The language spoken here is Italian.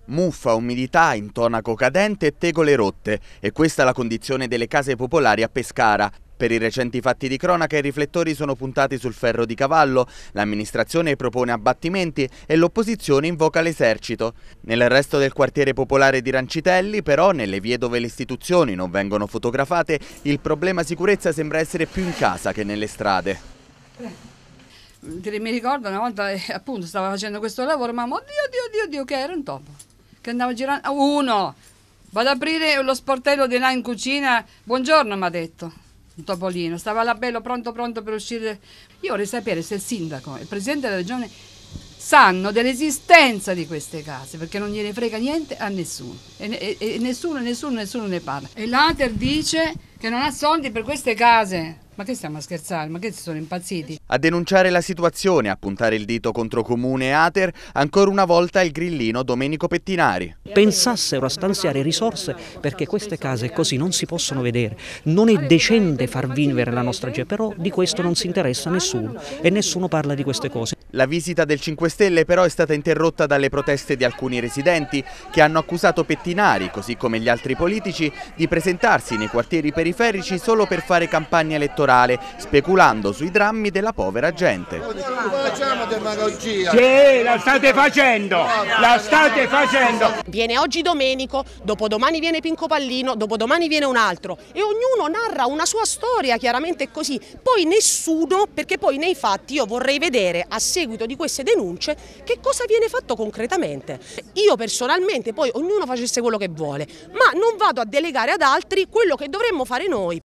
Muffa, umidità, intonaco cadente e tegole rotte. E questa è la condizione delle case popolari a Pescara. Per i recenti fatti di cronaca i riflettori sono puntati sul ferro di cavallo, l'amministrazione propone abbattimenti e l'opposizione invoca l'esercito. Nel resto del quartiere popolare di Rancitelli, però, nelle vie dove le istituzioni non vengono fotografate, il problema sicurezza sembra essere più in casa che nelle strade. Mi ricordo una volta, appunto, stavo facendo questo lavoro, ma oddio, che era un topo, che andava girando. Uno, vado ad aprire lo sportello di là in cucina, buongiorno mi ha detto, un topolino, stava là bello pronto per uscire. Io vorrei sapere se il sindaco e il presidente della regione sanno dell'esistenza di queste case, perché non gliene frega niente a nessuno, e nessuno ne parla. E l'Ater dice che non ha soldi per queste case. Ma che stiamo a scherzare? Ma che sono impazziti? A denunciare la situazione, a puntare il dito contro Comune e Ater, ancora una volta il grillino Domenico Pettinari. Pensassero a stanziare risorse perché queste case così non si possono vedere. Non è decente far vivere la nostra gente, però di questo non si interessa nessuno e nessuno parla di queste cose. La visita del 5 Stelle però è stata interrotta dalle proteste di alcuni residenti che hanno accusato Pettinari, così come gli altri politici, di presentarsi nei quartieri periferici solo per fare campagna elettorale, speculando sui drammi della povera gente. Facciamo demagogia. Sì, la state facendo, Viene oggi Domenico, dopodomani viene Pinco Pallino, dopodomani viene un altro e ognuno narra una sua storia, chiaramente è così. Poi nessuno, perché poi nei fatti io vorrei vedere a seguito di queste denunce che cosa viene fatto concretamente. Io personalmente, poi ognuno facesse quello che vuole, ma non vado a delegare ad altri quello che dovremmo fare noi.